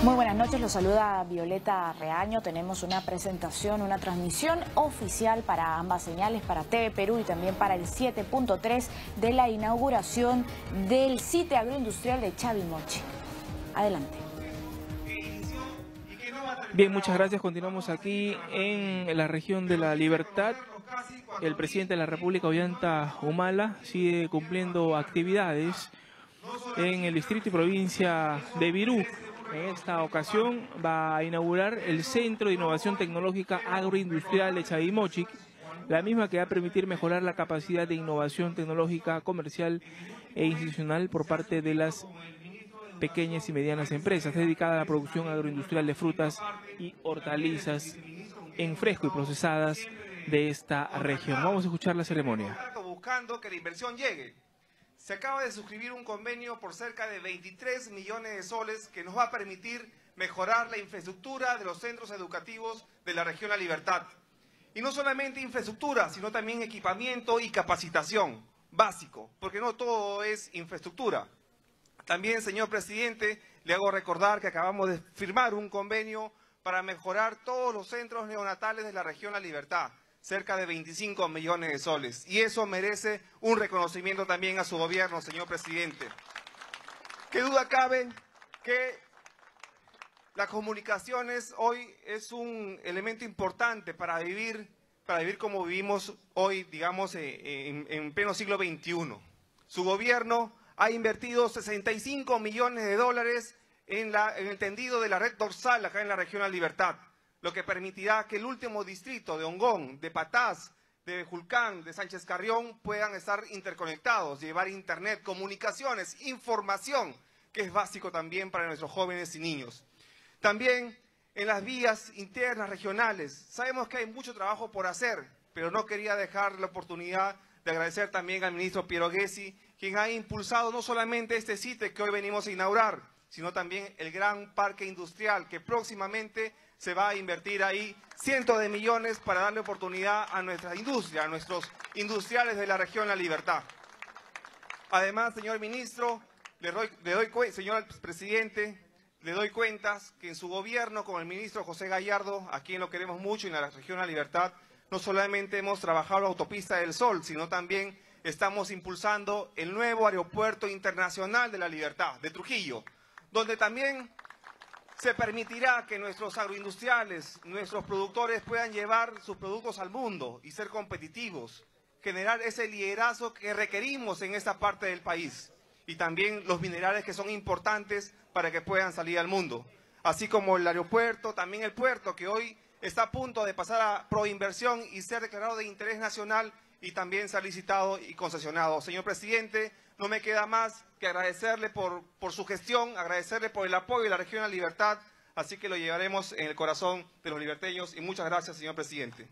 Muy buenas noches, los saluda Violeta Reaño. Tenemos una presentación, una transmisión oficial para ambas señales, para TV Perú y también para el 7.3 de la inauguración del sitio agroindustrial de Chavimochic. Adelante. Bien, muchas gracias. Continuamos aquí en la región de La Libertad. El presidente de la República, Ollanta Humala, sigue cumpliendo actividades en el distrito y provincia de Virú. En esta ocasión va a inaugurar el Centro de Innovación Tecnológica Agroindustrial de Chavimochic, la misma que va a permitir mejorar la capacidad de innovación tecnológica, comercial e institucional por parte de las pequeñas y medianas empresas, dedicada a la producción agroindustrial de frutas y hortalizas en fresco y procesadas de esta región. Vamos a escuchar la ceremonia. Buscando que la inversión llegue. Se acaba de suscribir un convenio por cerca de 23 millones de soles que nos va a permitir mejorar la infraestructura de los centros educativos de la región La Libertad. Y no solamente infraestructura, sino también equipamiento y capacitación básico, porque no todo es infraestructura. También, señor presidente, le hago recordar que acabamos de firmar un convenio para mejorar todos los centros neonatales de la región La Libertad, cerca de 25 millones de soles. Y eso merece un reconocimiento también a su gobierno, señor presidente. ¿Qué duda cabe que las comunicaciones hoy es un elemento importante para vivir como vivimos hoy, digamos, en pleno siglo XXI? Su gobierno ha invertido 65 millones de dólares en el tendido de la red dorsal acá en la región La Libertad, lo que permitirá que el último distrito de Ongón, de Patás, de Julcán, de Sánchez Carrión puedan estar interconectados, llevar internet, comunicaciones, información, que es básico también para nuestros jóvenes y niños. También en las vías internas regionales, sabemos que hay mucho trabajo por hacer, pero no quería dejar la oportunidad de agradecer también al ministro Piero Gessi, quien ha impulsado no solamente este sitio que hoy venimos a inaugurar, sino también el gran parque industrial que próximamente se va a invertir ahí cientos de millones para darle oportunidad a nuestra industria, a nuestros industriales de la región La Libertad. Además, señor ministro, señor presidente, le doy cuentas que en su gobierno con el ministro José Gallardo, a quien lo queremos mucho en la región La Libertad, no solamente hemos trabajado la autopista del Sol, sino también estamos impulsando el nuevo aeropuerto internacional de La Libertad, de Trujillo, donde también se permitirá que nuestros agroindustriales, nuestros productores puedan llevar sus productos al mundo y ser competitivos, generar ese liderazgo que requerimos en esta parte del país y también los minerales que son importantes para que puedan salir al mundo. Así como el aeropuerto, también el puerto que hoy está a punto de pasar a proinversión y ser declarado de interés nacional y también ser licitado y concesionado. Señor presidente, no me queda más que agradecerle por su gestión, agradecerle por el apoyo de la región La Libertad, así que lo llevaremos en el corazón de los liberteños y muchas gracias, señor presidente.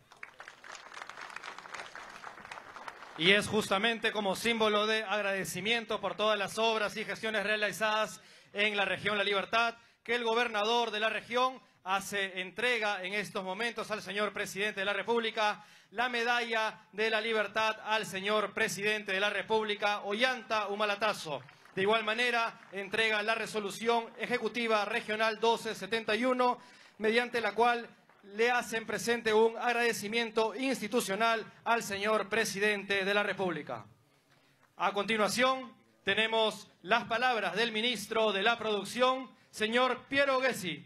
Y es justamente como símbolo de agradecimiento por todas las obras y gestiones realizadas en la región La Libertad que el gobernador de la región hace entrega en estos momentos al señor presidente de la República la medalla de la libertad al señor presidente de la República, Ollanta Humala. De igual manera, entrega la resolución ejecutiva regional 1271, mediante la cual le hacen presente un agradecimiento institucional al señor presidente de la República. A continuación, tenemos las palabras del ministro de la Producción, señor Piero Gessi.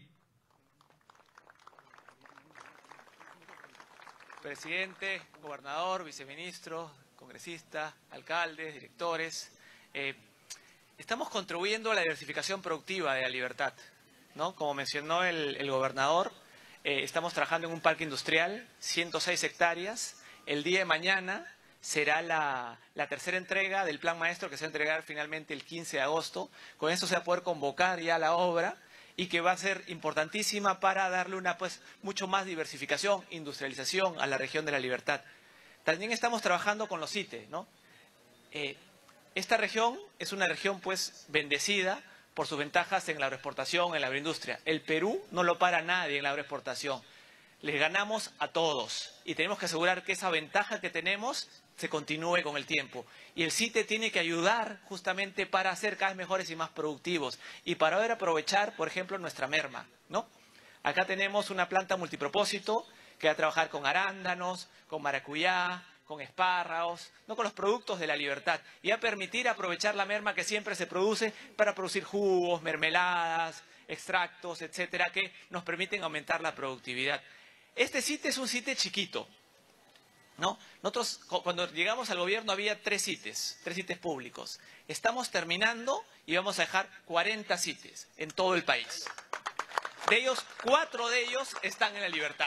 Presidente, gobernador, viceministro, congresista, alcaldes, directores, estamos contribuyendo a la diversificación productiva de La Libertad, ¿no? Como mencionó el gobernador, estamos trabajando en un parque industrial, 106 hectáreas. El día de mañana será la tercera entrega del plan maestro que se va a entregar finalmente el 15 de agosto. Con eso se va a poder convocar ya la obra y que va a ser importantísima para darle una mucho más diversificación, industrialización a la región de La Libertad. También estamos trabajando con los ITE, ¿no? Esta región es una región bendecida por sus ventajas en la agroexportación, en la agroindustria. El Perú no lo para nadie en la agroexportación. Les ganamos a todos y tenemos que asegurar que esa ventaja que tenemos se continúe con el tiempo. Y el CITE tiene que ayudar justamente para ser cada vez mejores y más productivos y para poder aprovechar, por ejemplo, nuestra merma, ¿no? Acá tenemos una planta multipropósito que va a trabajar con arándanos, con maracuyá, con espárragos, no con los productos de la libertad, y va a permitir aprovechar la merma que siempre se produce para producir jugos, mermeladas, extractos, etcétera, que nos permiten aumentar la productividad. Este CITE es un CITE chiquito, ¿no? Nosotros, cuando llegamos al gobierno, había tres CITES públicos. Estamos terminando y vamos a dejar 40 CITES en todo el país. De ellos, 4 de ellos están en la libertad.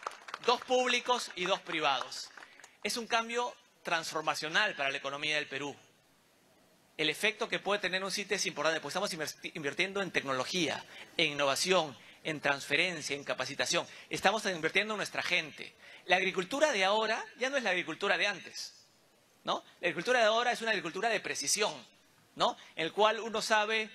2 públicos y 2 privados. Es un cambio transformacional para la economía del Perú. El efecto que puede tener un CITE es importante, porque estamos invirtiendo en tecnología, en innovación, en transferencia, en capacitación. Estamos invirtiendo en nuestra gente. La agricultura de ahora ya no es la agricultura de antes, ¿no? La agricultura de ahora es una agricultura de precisión, ¿no? En el cual uno sabe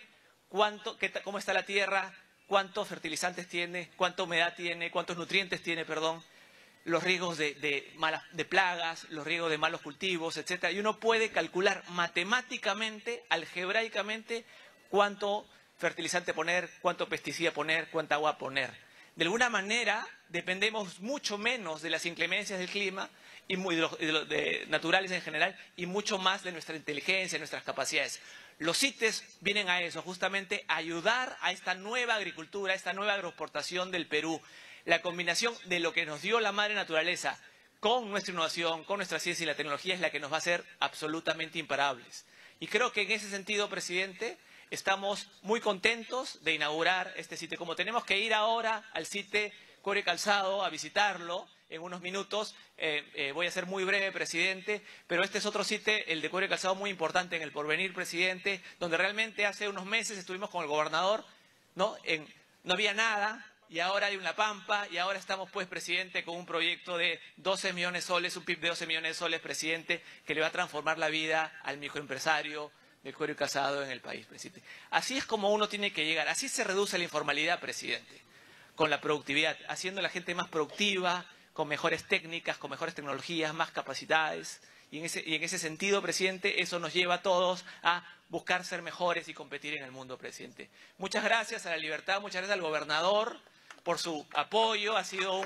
cómo está la tierra, cuántos fertilizantes tiene, cuánta humedad tiene, cuántos nutrientes tiene, perdón, los riesgos de plagas, los riesgos de malos cultivos, etcétera. Y uno puede calcular matemáticamente, algebraicamente, cuánto fertilizante poner, cuánto pesticida poner, cuánta agua poner. De alguna manera, dependemos mucho menos de las inclemencias del clima y naturales en general, y mucho más de nuestra inteligencia, nuestras capacidades. Los CITES vienen a eso, justamente a ayudar a esta nueva agricultura, a esta nueva agroexportación del Perú. La combinación de lo que nos dio la madre naturaleza con nuestra innovación, con nuestra ciencia y la tecnología es la que nos va a hacer absolutamente imparables. Y creo que en ese sentido, presidente, estamos muy contentos de inaugurar este CITE. Como tenemos que ir ahora al CITE Cuero y Calzado a visitarlo en unos minutos, voy a ser muy breve, presidente, pero este es otro CITE, el de Cuero y Calzado, muy importante en el porvenir, presidente, donde realmente hace unos meses estuvimos con el gobernador, ¿no? No había nada. Y ahora hay una pampa, y ahora estamos, pues, presidente, con un proyecto de 12 millones de soles, un PIB de 12 millones de soles, presidente, que le va a transformar la vida al microempresario del cuero y calzado en el país, presidente. Así es como uno tiene que llegar, así se reduce la informalidad, presidente, con la productividad, haciendo a la gente más productiva, con mejores técnicas, con mejores tecnologías, más capacidades. Y en ese sentido, presidente, eso nos lleva a todos a buscar ser mejores y competir en el mundo, presidente. Muchas gracias a la libertad, muchas gracias al gobernador por su apoyo, ha sido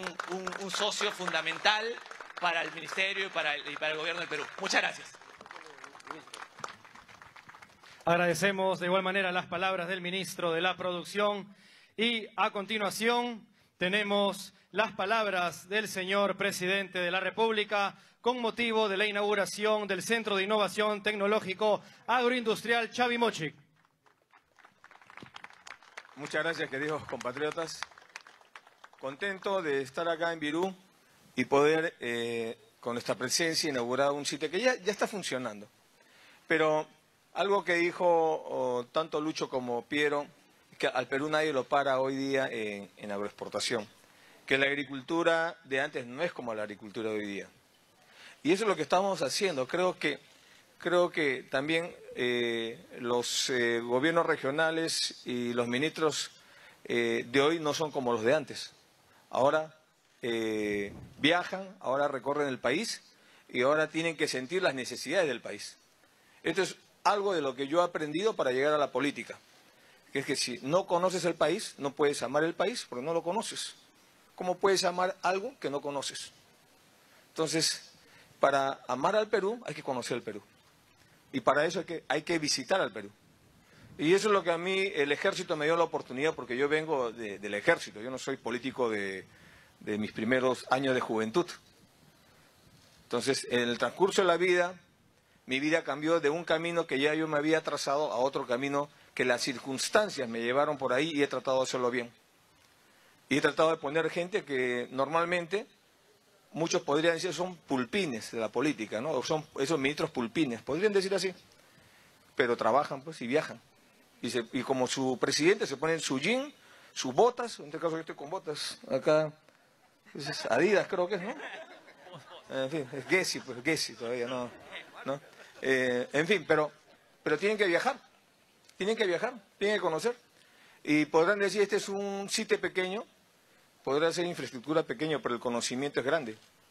un socio fundamental para el Ministerio y para el Gobierno del Perú. Muchas gracias. Agradecemos de igual manera las palabras del Ministro de la Producción y a continuación tenemos las palabras del señor Presidente de la República con motivo de la inauguración del Centro de Innovación Tecnológico Agroindustrial Chavimochic. Muchas gracias, queridos compatriotas. Contento de estar acá en Virú y poder, con nuestra presencia, inaugurar un sitio que ya está funcionando. Pero algo que dijo tanto Lucho como Piero, que al Perú nadie lo para hoy día en agroexportación. Que la agricultura de antes no es como la agricultura de hoy día. Y eso es lo que estamos haciendo. Creo que también los gobiernos regionales y los ministros de hoy no son como los de antes. Ahora viajan, ahora recorren el país y ahora tienen que sentir las necesidades del país. Esto es algo de lo que yo he aprendido para llegar a la política. Que es que si no conoces el país, no puedes amar el país porque no lo conoces. ¿Cómo puedes amar algo que no conoces? Entonces, para amar al Perú hay que conocer el Perú. Y para eso hay que visitar al Perú. Y eso es lo que a mí el ejército me dio la oportunidad, porque yo vengo del ejército. Yo no soy político de mis primeros años de juventud. Entonces, en el transcurso de la vida, mi vida cambió de un camino que ya yo me había trazado a otro camino que las circunstancias me llevaron por ahí y he tratado de hacerlo bien. Y he tratado de poner gente que normalmente muchos podrían decir son pulpines de la política, ¿no? O son esos ministros pulpines, podrían decir así. Pero trabajan, pues, y viajan. Y como su presidente se ponen su jean, sus botas, en este caso yo estoy con botas, acá, es Adidas creo que es, ¿no? En fin, es Gessi, pues Gessi todavía, ¿no? En fin, pero tienen que viajar, tienen que conocer. Y podrán decir, este es un sitio pequeño, podrá ser infraestructura pequeña, pero el conocimiento es grande.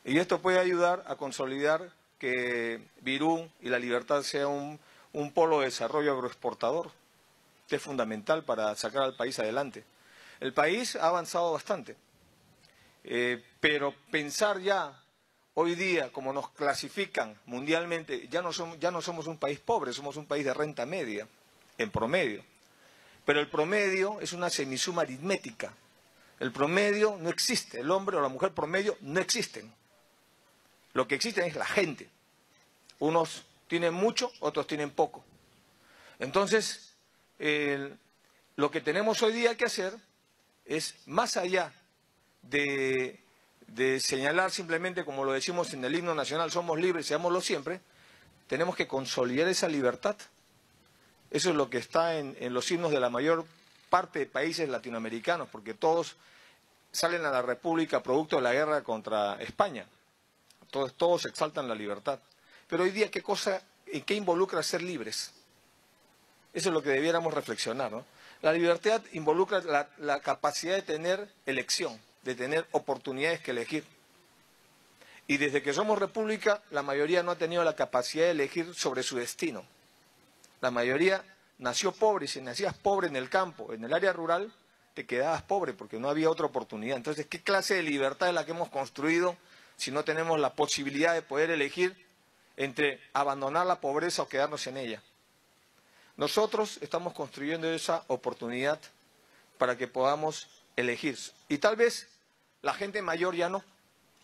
Y esto puede ayudar a consolidar que Virú y La Libertad sea un polo de desarrollo agroexportador, que es fundamental para sacar al país adelante. El país ha avanzado bastante, pero pensar ya hoy día, como nos clasifican mundialmente, ya no somos un país pobre, somos un país de renta media, en promedio. Pero el promedio es una semisuma aritmética. El promedio no existe, el hombre o la mujer promedio no existen. Lo que existe es la gente. Unos tienen mucho, otros tienen poco. Entonces, lo que tenemos hoy día que hacer es, más allá de señalar simplemente, como lo decimos en el himno nacional, somos libres, seámoslo siempre, tenemos que consolidar esa libertad. Eso es lo que está en los himnos de la mayor parte de países latinoamericanos, porque todos salen a la República producto de la guerra contra España. Todos exaltan la libertad. Pero hoy día, ¿en qué involucra ser libres? Eso es lo que debiéramos reflexionar, ¿no? La libertad involucra la capacidad de tener elección, de tener oportunidades que elegir. Y desde que somos república, la mayoría no ha tenido la capacidad de elegir sobre su destino. La mayoría nació pobre, y si nacías pobre en el campo, en el área rural, te quedabas pobre porque no había otra oportunidad. Entonces, ¿qué clase de libertad es la que hemos construido si no tenemos la posibilidad de poder elegir entre abandonar la pobreza o quedarnos en ella? Nosotros estamos construyendo esa oportunidad para que podamos elegir. Y tal vez la gente mayor ya no,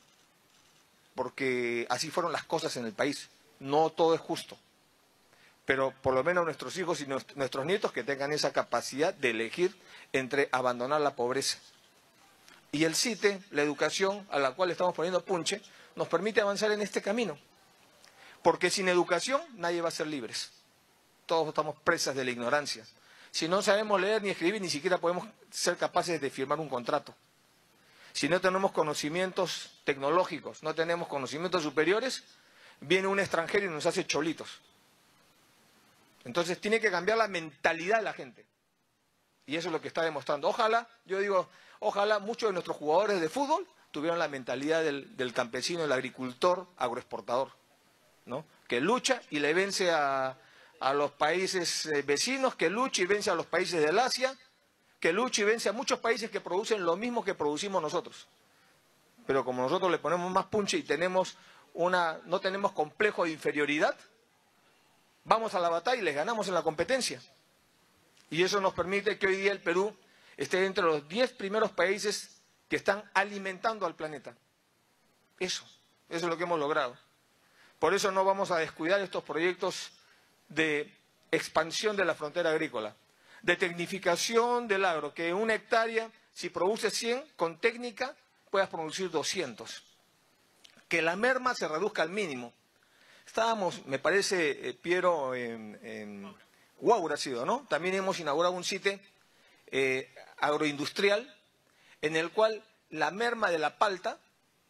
porque así fueron las cosas en el país. No todo es justo. Pero por lo menos nuestros hijos y nuestros nietos que tengan esa capacidad de elegir entre abandonar la pobreza. Y el CITE, la educación a la cual estamos poniendo punche, nos permite avanzar en este camino. Porque sin educación nadie va a ser libres. Todos estamos presas de la ignorancia. Si no sabemos leer ni escribir, ni siquiera podemos ser capaces de firmar un contrato. Si no tenemos conocimientos tecnológicos, no tenemos conocimientos superiores, viene un extranjero y nos hace cholitos. Entonces tiene que cambiar la mentalidad de la gente. Y eso es lo que está demostrando. Ojalá, yo digo, ojalá muchos de nuestros jugadores de fútbol tuvieran la mentalidad del campesino, del agricultor agroexportador, ¿no? Que lucha y le vence a los países vecinos, que lucha y vence a los países del Asia, que lucha y vence a muchos países que producen lo mismo que producimos nosotros. Pero como nosotros le ponemos más punche y no tenemos complejo de inferioridad, vamos a la batalla y les ganamos en la competencia. Y eso nos permite que hoy día el Perú esté entre los 10 primeros países que están alimentando al planeta. Eso es lo que hemos logrado. Por eso no vamos a descuidar estos proyectos de expansión de la frontera agrícola, de tecnificación del agro, que en una hectárea, si produces 100, con técnica puedas producir 200. Que la merma se reduzca al mínimo. Estábamos, me parece, Piero, en Huaura ha sido, ¿no? También hemos inaugurado un sitio agroindustrial en el cual la merma de la palta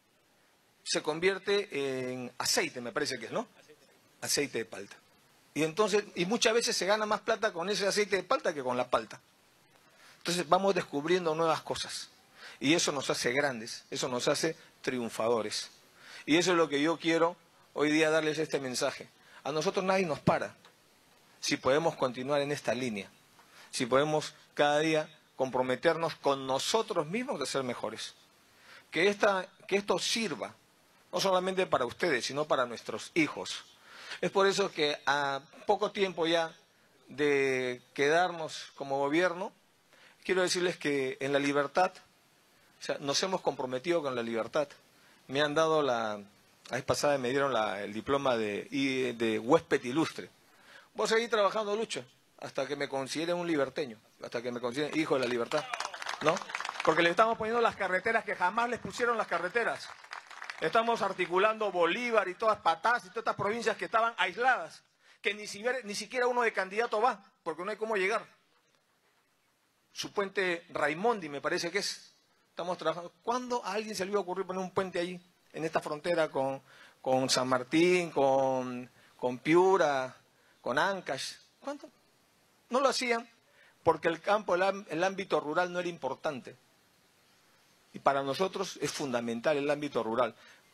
se convierte en aceite, me parece que es, ¿no? Aceite de palta. Y muchas veces se gana más plata con ese aceite de palta que con la palta. Entonces vamos descubriendo nuevas cosas. Y eso nos hace grandes, eso nos hace triunfadores. Y eso es lo que yo quiero hoy día darles este mensaje. A nosotros nadie nos para. Si podemos continuar en esta línea. Si podemos cada día comprometernos con nosotros mismos de ser mejores. Que esto sirva, no solamente para ustedes, sino para nuestros hijos. Es por eso que a poco tiempo ya de quedarnos como gobierno, quiero decirles que en La Libertad, o sea, nos hemos comprometido con la libertad. Me han dado la vez pasada me dieron el diploma de huésped ilustre. Voy a seguir trabajando, Lucho, hasta que me consideren un liberteño, hasta que me consideren hijo de la libertad, ¿no? Porque le estamos poniendo las carreteras que jamás les pusieron las carreteras. Estamos articulando Bolívar y todas Patás y todas estas provincias que estaban aisladas, que ni siquiera uno de candidato va, porque no hay cómo llegar. Su puente Raimondi, me parece que es. Estamos trabajando. ¿Cuándo a alguien se le iba a ocurrir poner un puente allí, en esta frontera con San Martín, con Piura, con Ancash? ¿Cuándo? No lo hacían porque el campo, el ámbito rural no era importante. Y para nosotros es fundamental el ámbito rural.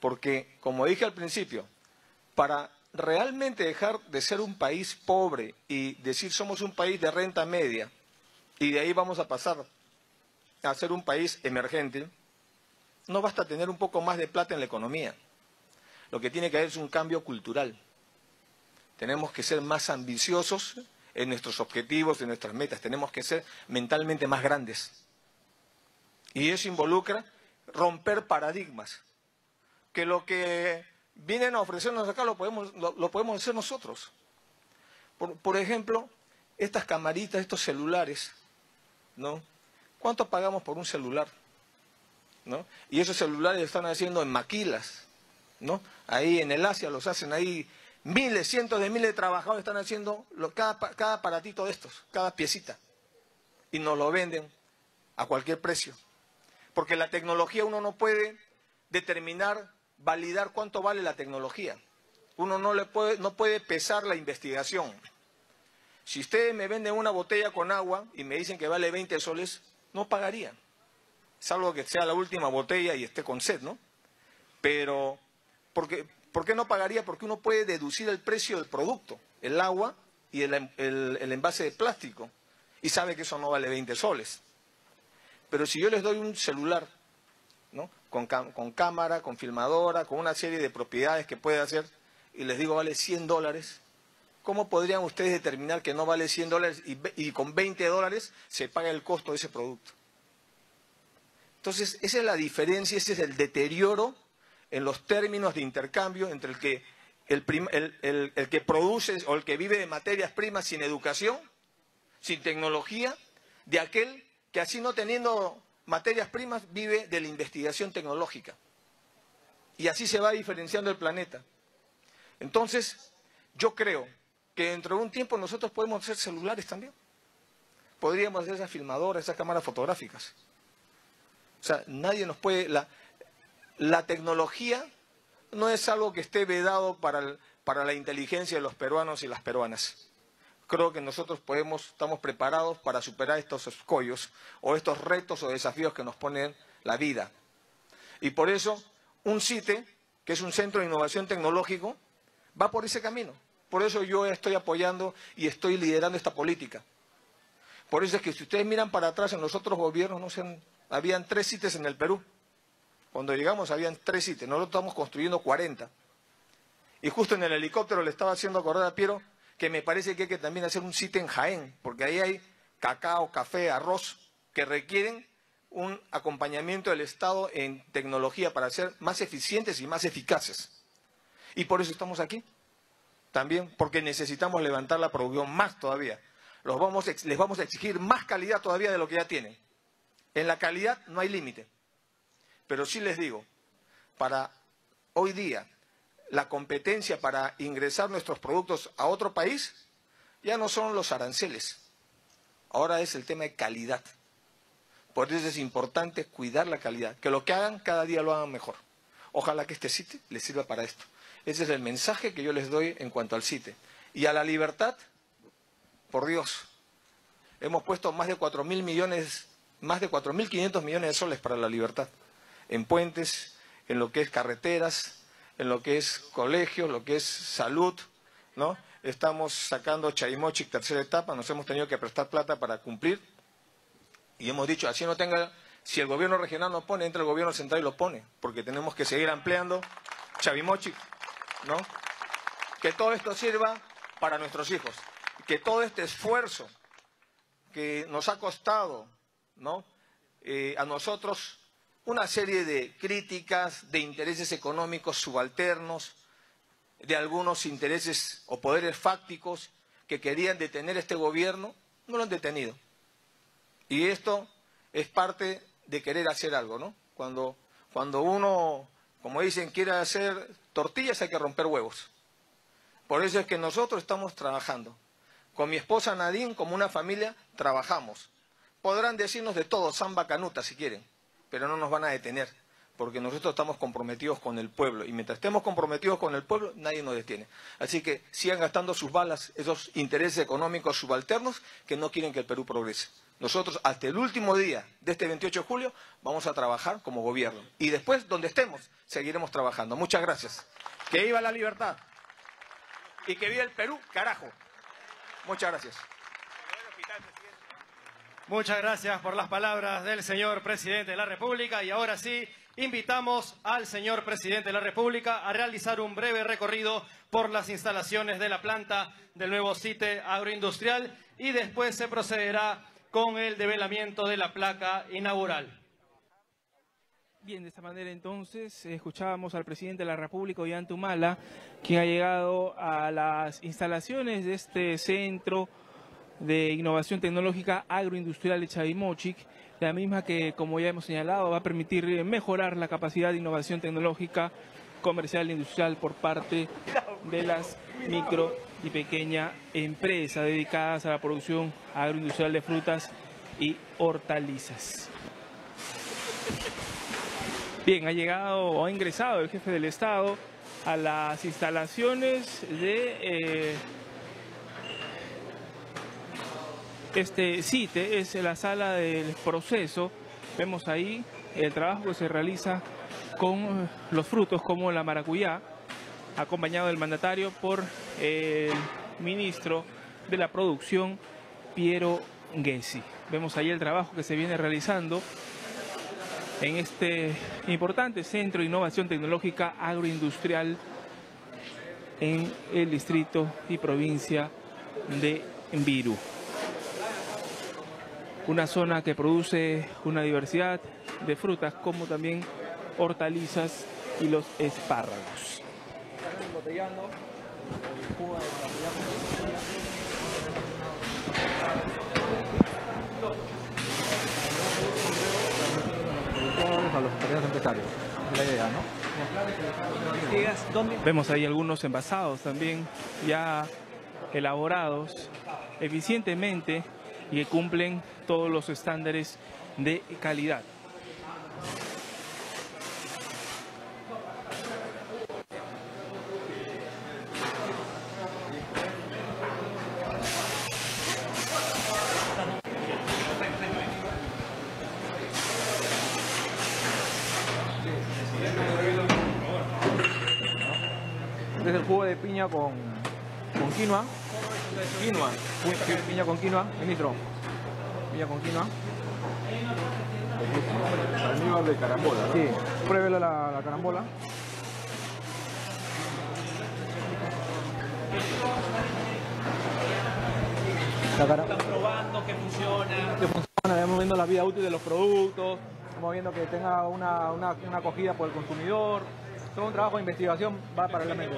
Porque, como dije al principio, para realmente dejar de ser un país pobre y decir somos un país de renta media y de ahí vamos a pasar a ser un país emergente, no basta tener un poco más de plata en la economía. Lo que tiene que haber es un cambio cultural. Tenemos que ser más ambiciosos en nuestros objetivos, en nuestras metas. Tenemos que ser mentalmente más grandes. Y eso involucra romper paradigmas. Que lo que vienen a ofrecernos acá lo podemos hacer nosotros. Por ejemplo, estas camaritas, estos celulares, ¿no? ¿Cuánto pagamos por un celular? ¿No? Y esos celulares están haciendo en maquilas, ¿no? Ahí en el Asia los hacen ahí miles, cientos de miles de trabajadores están haciendo cada aparatito de estos, cada piecita. Y nos lo venden a cualquier precio. Porque la tecnología uno no puede determinar, validar cuánto vale la tecnología. Uno no puede pesar la investigación. Si ustedes me venden una botella con agua y me dicen que vale 20 soles, no pagaría. Salvo que sea la última botella y esté con sed, ¿no? Pero, ¿por qué no pagaría? Porque uno puede deducir el precio del producto, el agua y el envase de plástico, y sabe que eso no vale 20 soles. Pero si yo les doy un celular, ¿no? Con cámara, con filmadora, con una serie de propiedades que puede hacer, y les digo vale $100, ¿cómo podrían ustedes determinar que no vale $100 y con $20 se paga el costo de ese producto? Entonces, esa es la diferencia, ese es el deterioro en los términos de intercambio entre el que produce o el que vive de materias primas sin educación, sin tecnología, de aquel que así no teniendo materias primas vive de la investigación tecnológica. Y así se va diferenciando el planeta. Entonces, yo creo que dentro de un tiempo nosotros podemos hacer celulares también. Podríamos hacer esas filmadoras, esas cámaras fotográficas. O sea, nadie nos puede... La tecnología no es algo que esté vedado para la inteligencia de los peruanos y las peruanas. Creo que nosotros estamos preparados para superar estos escollos o estos retos o desafíos que nos pone la vida. Y por eso, un CITE, que es un centro de innovación tecnológico, va por ese camino. Por eso yo estoy apoyando y estoy liderando esta política. Por eso es que si ustedes miran para atrás en los otros gobiernos, habían 3 CITES en el Perú. Cuando llegamos habían 3 CITES, nosotros estamos construyendo 40. Y justo en el helicóptero le estaba haciendo acordar a Piero que me parece que hay que también hacer un CITE en Jaén, porque ahí hay cacao, café, arroz, que requieren un acompañamiento del Estado en tecnología para ser más eficientes y más eficaces. Y por eso estamos aquí. También porque necesitamos levantar la producción más todavía. Les vamos a exigir más calidad todavía de lo que ya tienen. En la calidad no hay límite. Pero sí les digo, para hoy día, la competencia para ingresar nuestros productos a otro país ya no son los aranceles. Ahora es el tema de calidad. Por eso es importante cuidar la calidad. Que lo que hagan, cada día lo hagan mejor. Ojalá que este CITE les sirva para esto. Ese es el mensaje que yo les doy en cuanto al CITE. Y a la libertad, por Dios, hemos puesto más de 4.500 millones de soles para la libertad. En puentes, en lo que es carreteras, en lo que es colegios, lo que es salud, ¿no? Estamos sacando Chavimochic, tercera etapa, nos hemos tenido que prestar plata para cumplir. Y hemos dicho, así no tenga, si el gobierno regional no pone, entra el gobierno central y lo pone, porque tenemos que seguir ampliando Chavimochic, ¿no? Que todo esto sirva para nuestros hijos, que todo este esfuerzo que nos ha costado, ¿no? A nosotros una serie de críticas, de intereses económicos subalternos, de algunos intereses o poderes fácticos que querían detener este gobierno, no lo han detenido. Y esto es parte de querer hacer algo, ¿no? Cuando uno, como dicen, quiere hacer tortillas hay que romper huevos. Por eso es que nosotros estamos trabajando. Con mi esposa Nadine, como una familia, trabajamos. Podrán decirnos de todo, samba canuta si quieren, pero no nos van a detener, porque nosotros estamos comprometidos con el pueblo. Y mientras estemos comprometidos con el pueblo, nadie nos detiene. Así que sigan gastando sus balas, esos intereses económicos subalternos que no quieren que el Perú progrese. nosotros hasta el último día de este 28 de julio vamos a trabajar como gobierno. Y después, donde estemos, seguiremos trabajando. Muchas gracias. Que viva la libertad. Y que viva el Perú, carajo. Muchas gracias. Muchas gracias por las palabras del señor presidente de la República. Y ahora sí, invitamos al señor presidente de la República a realizar un breve recorrido por las instalaciones de la planta del nuevo CITE agroindustrial y después se procederá con el develamiento de la placa inaugural. Bien, de esta manera entonces escuchábamos al presidente de la República, Ollanta Humala, quien ha llegado a las instalaciones de este centro de innovación tecnológica agroindustrial de Chavimochic, la misma que, como ya hemos señalado, va a permitir mejorar la capacidad de innovación tecnológica comercial e industrial por parte de las micro y pequeñas empresas dedicadas a la producción agroindustrial de frutas y hortalizas. Bien, ha llegado o ha ingresado el jefe del Estado a las instalaciones de este CITE, es la sala del proceso. Vemos ahí el trabajo que se realiza con los frutos como la maracuyá, acompañado del mandatario por el ministro de la Producción, Piero Gessi. Vemos ahí el trabajo que se viene realizando en este importante centro de innovación tecnológica agroindustrial en el distrito y provincia de Virú. Una zona que produce una diversidad de frutas como también hortalizas y los espárragos. A los pequeños empresarios, es la idea, ¿no? Vemos ahí algunos envasados también ya elaborados eficientemente y que cumplen todos los estándares de calidad. Este es el jugo de piña con quinoa. Quinoa. Piña con quinoa, ministro. Piña con quinoa. Almíbar de carambola, ¿no? Sí, pruébelo la carambola. Están probando que funciona. Que funciona, vamos viendo la vida útil de los productos, vamos viendo que tenga una acogida por el consumidor. Todo un trabajo de investigación va paralelamente.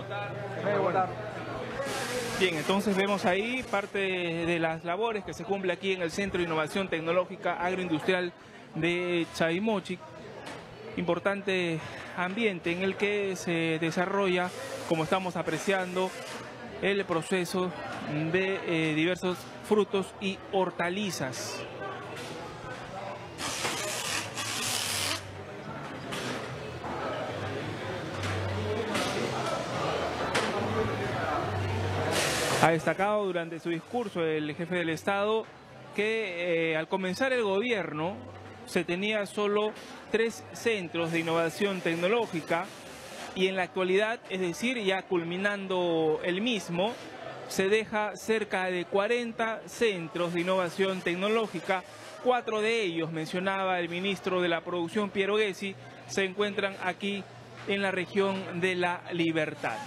Bien, entonces vemos ahí parte de las labores que se cumple aquí en el Centro de Innovación Tecnológica Agroindustrial de Chavimochic. Importante ambiente en el que se desarrolla, como estamos apreciando, el proceso de diversos frutos y hortalizas. Ha destacado durante su discurso el jefe del Estado que al comenzar el gobierno se tenía solo 3 centros de innovación tecnológica y en la actualidad, es decir, ya culminando el mismo, se deja cerca de 40 centros de innovación tecnológica. 4 de ellos, mencionaba el ministro de la Producción, Piero Gessi, se encuentran aquí en la región de La Libertad.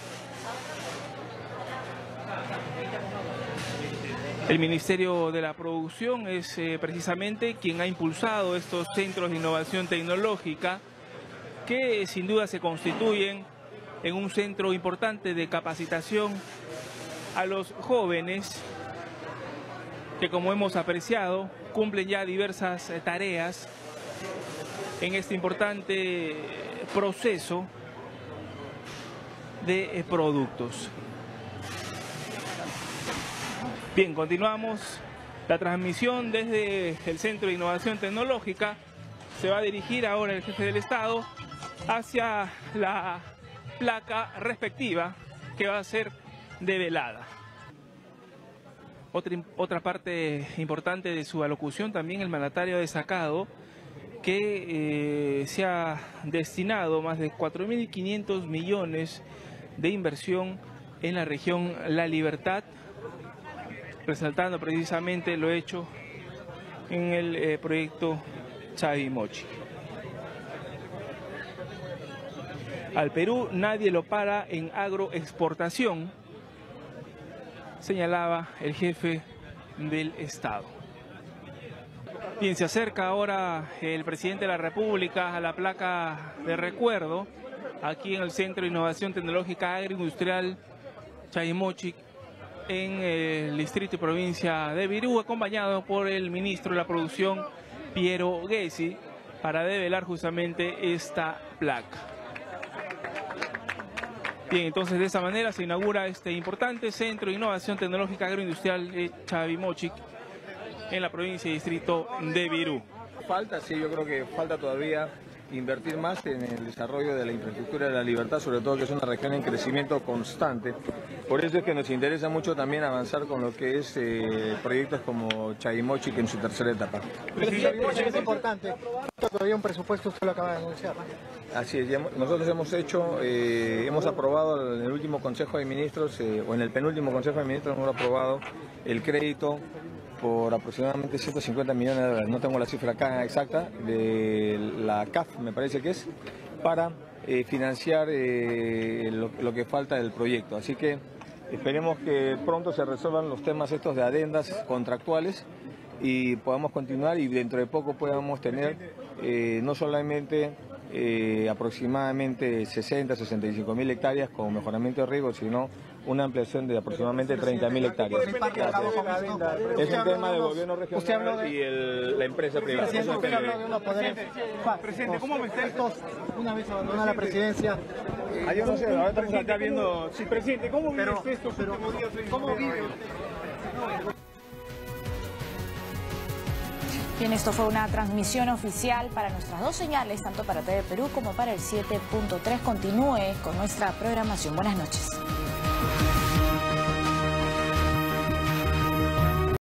El Ministerio de la Producción es precisamente quien ha impulsado estos centros de innovación tecnológica que sin duda se constituyen en un centro importante de capacitación a los jóvenes que, como hemos apreciado, cumplen ya diversas tareas en este importante proceso de productos. Bien, continuamos la transmisión desde el Centro de Innovación Tecnológica. Se va a dirigir ahora el jefe del Estado hacia la placa respectiva que va a ser develada. Otra parte importante de su alocución, también el mandatario ha destacado que se ha destinado más de 4.500 millones de inversión en la región La Libertad, resaltando precisamente lo hecho en el proyecto Chavimochic. Al Perú nadie lo para en agroexportación, señalaba el jefe del Estado. Bien, se acerca ahora el presidente de la República a la placa de recuerdo aquí en el Centro de Innovación Tecnológica Agroindustrial Chavimochic en el distrito y provincia de Virú, acompañado por el ministro de la Producción, Piero Gessi, para develar justamente esta placa. Bien, entonces de esa manera se inaugura este importante Centro de Innovación Tecnológica Agroindustrial Chavimochic en la provincia y distrito de Virú. Falta, sí, yo creo que falta todavía invertir más en el desarrollo de la infraestructura de La Libertad, sobre todo que es una región en crecimiento constante. Por eso es que nos interesa mucho también avanzar con lo que es proyectos como Chavimochic en su tercera etapa. Chavimochic es importante, todavía un presupuesto, usted lo acaba de anunciar, ¿no? Así es, nosotros hemos aprobado en el último Consejo de Ministros, o en el penúltimo Consejo de Ministros hemos aprobado el crédito por aproximadamente 150 millones de dólares, no tengo la cifra acá exacta, de la CAF me parece que es, para financiar lo que falta del proyecto. Así que esperemos que pronto se resuelvan los temas estos de adendas contractuales y podamos continuar y dentro de poco podamos tener no solamente aproximadamente 60-65 mil hectáreas con mejoramiento de riego, sino una ampliación de aproximadamente 30.000 hectáreas. Es un tema del gobierno regional y la empresa privada. Presidente, ¿cómo me está una vez abandonada la presidencia? Yo no sé, ahora estamos acá viendo... Sí, presidente, ¿cómo vive esto? ¿Cómo vive? Bien, esto fue una transmisión oficial para nuestras dos señales, tanto para TV Perú como para el 7.3. Continúe con nuestra programación. Buenas noches.